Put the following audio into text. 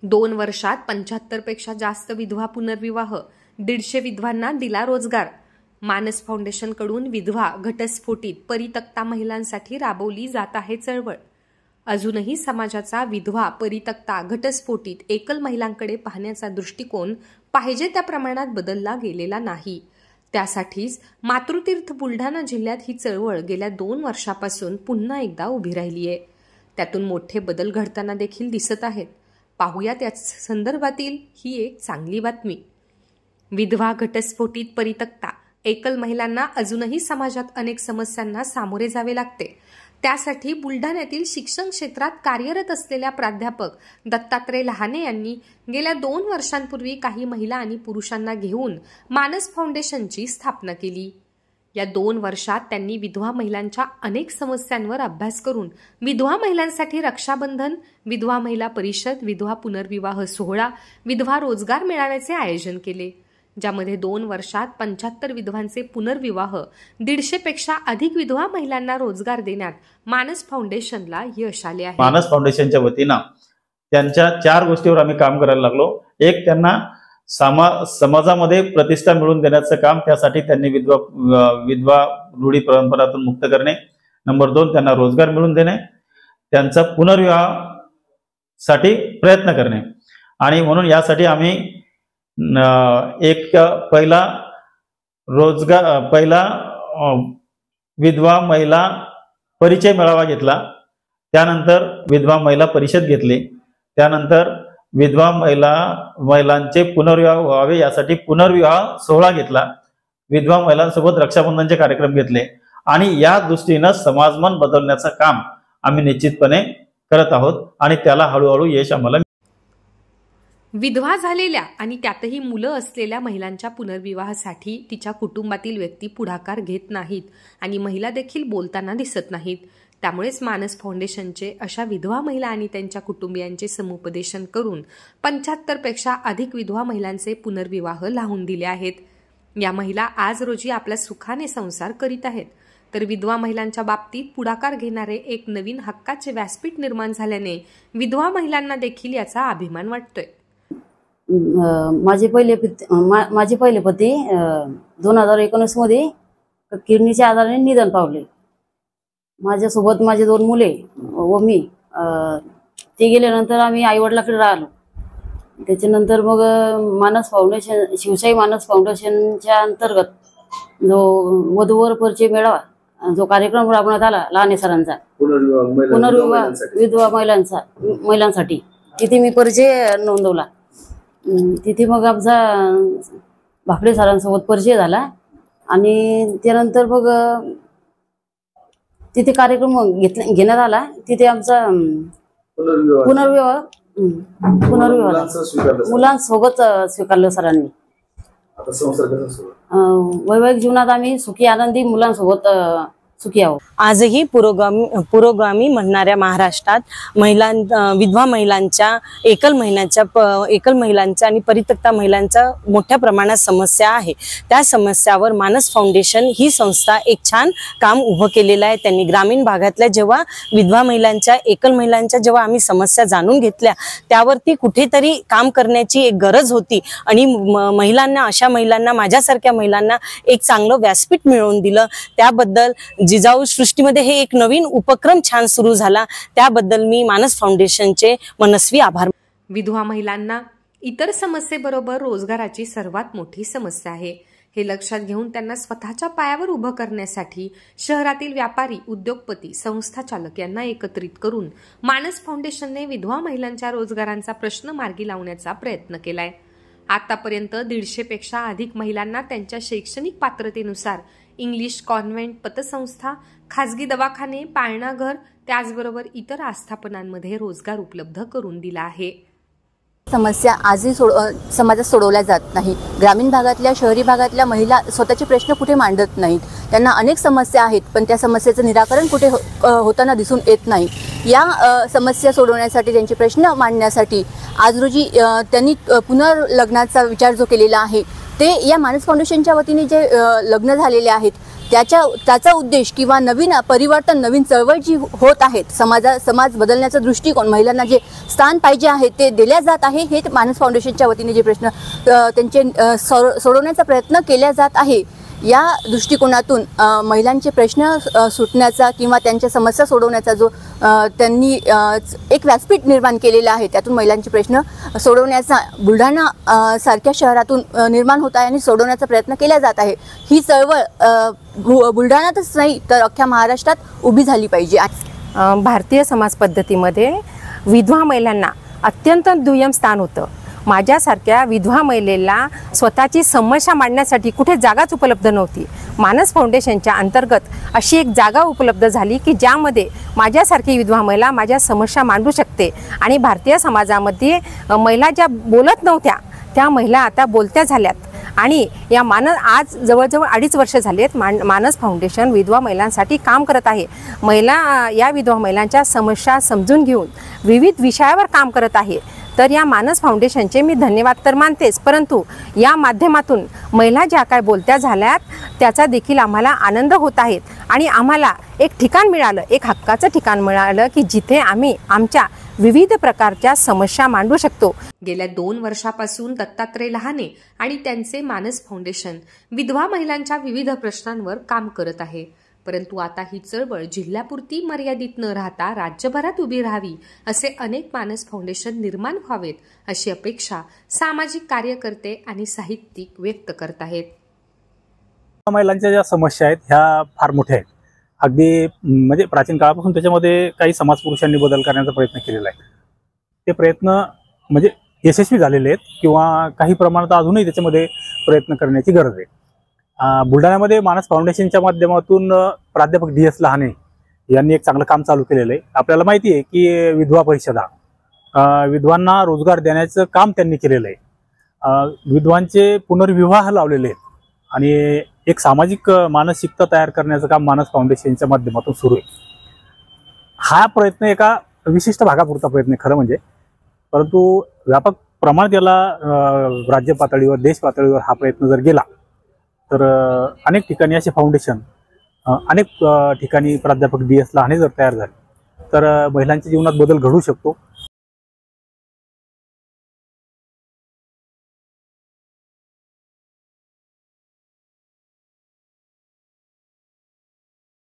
2 वर्षात 75 पेक्षा जास्त विधवा पुनर्विवाह, 150 विधवांना दिला रोजगार। मानस फाउंडेशनकडून विधवा घटस्फोटित परित्यक्ता महिलांसाठी राबवली जात आहे चळवळ। अजूनही समाजाचा विधवा परित्यक्ता घटस्फोटित एकल महिलांकडे पाहण्याचा दृष्टिकोन पाहिजे त्या प्रमाणात बदलला गेलेला नाही। त्यासाठीच मातृतीर्थ बुलढाणा जिल्ह्यात ही चळवळ गेल्या 2 वर्षापासून पुन्हा एकदा उभी राहिली आहे। त्यातून मोठे बदल घडताना देखील दिसत आहेत। पाहूया त्या संदर्भातील ही एक चांगली बातमी। विधवा घटस्फोटित परित्यक्ता एकल महिलांना अजूनही समाजात अनेक समस्यांना सामोरे जावे लागते। त्यासाठी बुलढाण्यातील शिक्षण क्षेत्रात कार्यरत असलेल्या प्राध्यापक दत्तात्रय लहाने यांनी गेल्या 2 वर्षांपूर्वी काही महिला आणि पुरुषांना घेऊन मानस फाउंडेशनची स्थापना केली। या 2 वर्षात त्यांनी विधवा महिलांच्या अनेक समस्यांवर अभ्यास करून विधवा महिलांसाठी रक्षाबंधन, विधवा महिला परिषद, विधवा पुनर्विवाह सोहळा, विधवा रोजगार मेळाव्याचे आयोजन केले, ज्यामध्ये 2 वर्षात 75 विधवांचे पुनर्विवाह, 150 पेक्षा अधिक विधवा महिलांना रोजगार देण्यात मानस फाउंडेशनला यश आले आहे। मानस फाउंडेशनच्या वतीनं त्यांच्या 4 गोष्टीवर आम्ही काम करायला लागलो। एक, त्यांना समाजामध्ये प्रतिष्ठा मिळवून देण्याचं काम, त्यासाठी त्यांनी विधवा रूढी परंपरातून मुक्त करणे। नंबर 2, त्यांना रोजगार मिळवून देणे, त्यांचा पुनर्विवाहासाठी प्रयत्न करणे। आणि म्हणून यासाठी आम्ही पहिला विधवा महिला परिचय मेळावा घेतला, त्यानंतर विधवा महिला परिषद घेतली, त्यानंतर विधवा महिलांचे पुनर्विवाह व्हावे यासाठी पुनर्विवाह सोहळा घेतला, विधवा महिलांसोबत रक्षाबंधनचे कार्यक्रम घेतले आणि या दृष्टीने समाजमन बदलण्याचं काम आम्ही निश्चितपणे करत आहोत आणि त्याला हळूहळू यश आम्हाला। विधवा झालेल्या आणि त्यातही मुलं असलेल्या महिलांच्या पुनर्विवाहासाठी तिच्या कुटुंबातील व्यक्ती पुढाकार घेत नाहीत आणि महिला देखील बोलताना दिसत नाहीत। त्यामुळेच मानस फाउंडेशनचे अशा विधवा महिला आणि त्यांच्या कुटुंबियांचे समुपदेशन करून 75 पेक्षा अधिक विधवा महिलांचे पुनर्विवाह लावून दिले आहेत। या महिला आज रोजी आपल्या सुखाने संसार करीत आहेत। तर विधवा महिलांच्या बाबतीत पुढाकार घेणारे एक नवीन हक्काचे व्यासपीठ निर्माण झाल्याने विधवा महिलांना देखील याचा अभिमान वाटतोय। माझे पहिले पती 2019 मध्ये किडनीच्या आजाराने निधन पावले। माझ्यासोबत माझे 2 मुले व मी, ते गेल्यानंतर आम्ही आईवडिलाकडे राहिलो। त्याच्यानंतर मग मानस फाउंडेशन, शिवशाही मानस फाउंडेशनच्या अंतर्गत जो वधूवर परिचय मेळावा जो कार्यक्रम राबवण्यात आला लहाने सरांचा, पुनर्विवाह विधवा महिलांसाठी, तिथे मी परिचय नोंदवला। तिथे मग आमचा भाकडे सरांसोबत परिचय झाला आणि त्यानंतर मग तिथे कार्यक्रम घेण्यात आला। तिथे आमचा पुनर्विवाह मुलांसोबत स्वीकारलं सरांनी। वैवाहिक जीवनात आम्ही सुखी आनंदी मुलांसोबत सुखी आहोत। आजही पुरोगामी म्हणणाऱ्या महाराष्ट्रात विधवा महिलांच्या, एकल महिलांच्या आणि परित्यक्ता महिलांच्या मोठ्या प्रमाणात समस्या आहे। त्या समस्यावर मानस फाउंडेशन ही संस्था एक छान काम उभं केलेलं आहे। त्यांनी ग्रामीण भागातल्या जेव्हा विधवा महिलांच्या, एकल महिलांच्या जेव्हा आम्ही समस्या जाणून घेतल्या, त्यावरती कुठेतरी काम करण्याची एक गरज होती आणि महिलांना, अशा महिलांना, माझ्यासारख्या महिलांना एक चांगलं व्यासपीठ मिळवून दिलं। त्याबद्दल जिजाऊ सृष्टीमध्ये हे एक नवीन उपक्रम छान सुरू झाला, त्याबद्दल मी मानस फाउंडेशनचे मनस्वी आभार। विधवा महिलांना इतर समस्येबरोबर रोजगाराची सर्वात मोठी समस्या आहे। हे लक्षात घेऊन त्यांना स्वतःच्या पायावर उभं करण्यासाठी शहरातील व्यापारी, उद्योगपती, संस्था चालक यांना एकत्रित करून मानस फाउंडेशनने विधवा महिलांच्या रोजगारांचा प्रश्न मार्गी लावण्याचा प्रयत्न केलाय। आतापर्यंत 150 पेक्षा अधिक महिलांना त्यांच्या शैक्षणिक पात्रतेनुसार इंग्लिश कॉन्व्हेंट, पतसंस्था, खाजगी दवाखाने, पाळणाघर, त्याचबरोबर इतर आस्थापनांमध्ये रोजगार उपलब्ध करून दिला आहे। समस्या आजही समाजात सोडवल्या जात नाही। ग्रामीण भागातल्या, शहरी भागातल्या महिला स्वतःचे प्रश्न कुठे मांडत नाहीत। त्यांना अनेक समस्या आहेत, पण त्या समस्येचं निराकरण कुठे होताना दिसून येत नाही। या समस्या सोडवण्यासाठी, त्यांचे प्रश्न मांडण्यासाठी आज रोजी त्यांनी पुनर्लग्नाचा विचार जो केलेला आहे, ते या मानस फाउंडेशनच्या वतीने जे लग्न झालेले आहेत त्याचा उद्देश किंवा नवीन परिवर्तन, नवीन चळवळ जी होत आहेत, समाज बदलण्याचा दृष्टिकोन, महिलांना जे स्थान पाहिजे आहे ते दिल्या जात आहे, हे मानस फाउंडेशनच्या वतीने जे प्रश्न त्यांचे सोडवण्याचा प्रयत्न केला जात आहे, या दृष्टिकोनातून महिलांचे प्रश्न सुटण्याचा किंवा त्यांच्या समस्या सोडवण्याचा जो त्यांनी एक व्यासपीठ निर्माण केलेला आहे, त्यातून महिलांचे प्रश्न सोडवण्याचा बुलढाणा सारख्या शहरातून निर्माण होत आहे आणि सोडवण्याचा प्रयत्न केला जात आहे. ही चळवळ बुलढाण्यातच नाही तर अख्ख्या महाराष्ट्रात उभी झाली पाहिजे. भारतीय समाज पद्धतीमध्ये विधवा महिलांना अत्यंत दुय्यम स्थान होतं. माझ्यासारख्या विधवा महिलेला स्वतःची समस्या मांडण्यासाठी कुठे जागाच उपलब्ध नव्हती. मानस फाउंडेशनच्या अंतर्गत अशी एक जागा उपलब्ध झाली की ज्यामध्ये माझ्यासारखी विधवा महिला माझ्या समस्या मांडू शकते आणि भारतीय समाजामध्ये महिला ज्या बोलत नव्हत्या त्या महिला आता बोलत्या झाल्यात आणि या आज जवळजवळ 2.5 वर्ष झालेत मानस फाउंडेशन विधवा महिलांसाठी काम करत आहे. या विधवा महिलांच्या समस्या समजून घेऊन विविध विषयावर काम करत आहे. तर या मानस फाउंडेशनचे मी धन्यवाद तर मानतेच, परंतु या माध्यमातून महिला ज्या काय बोलत्या झाल्यात त्याचा देखील आम्हाला आनंद होत आहे आणि आम्हाला एक ठिकाण मिळालं, एक हक्काचं ठिकाण मिळालं की जिथे आम्ही आमच्या विविध प्रकारच्या समस्या मांडू शकतो. गेल्या 2 वर्षापासून दत्तात्रय लहाने आणि त्यांचे मानस फाउंडेशन विधवा महिलांच्या विविध प्रश्नांवर काम करत आहे. परंतु आता ही चळवळ जिल्ह्यापुरती मर्यादित न राहता राज्यभरात उभी राहावी असे अनेक मानस फाउंडेशन निर्माण व्हावेत अशी अपेक्षा सामाजिक कार्यकर्ते आणि साहित्यिक व्यक्त करत आहेत. महिलांच्या ज्या समस्या आहेत ह्या फार मोठ्या आहेत. अगदी म्हणजे प्राचीन काळापासून त्याच्यामध्ये काही समाज पुरुषांनी बदल करण्याचा प्रयत्न केलेला आहे. ते प्रयत्न म्हणजे यशस्वी झालेले आहेत किंवा काही प्रमाणात अजूनही त्याच्यामध्ये प्रयत्न करण्याची गरज आहे. बुलढाण्यामध्ये मानस फाउंडेशनच्या माध्यमातून प्राध्यापक DS लहाने यांनी एक चांगलं काम चालू केलेलं आहे. आपल्याला माहिती आहे की विधवा परिषदा विधवांना रोजगार देण्याचं काम त्यांनी केलेलं आहे. विधवांचे पुनर्विवाह लावलेले आहेत आणि एक सामाजिक मानसिकता तयार करण्याचं काम मानस फाउंडेशनच्या माध्यमातून सुरू आहे. हा प्रयत्न एका विशिष्ट भागापुरता प्रयत्न आहे खरं म्हणजे, परंतु व्यापक प्रमाणात याला राज्य पातळीवर, देश पातळीवर हा प्रयत्न जर गेला तर अनेक ठिकाणी असे फाउंडेशन, अनेक ठिकाणी प्राध्यापक DS लहाने जर तयार झाले तर महिलांच्या जीवनात बदल घडू शकतो.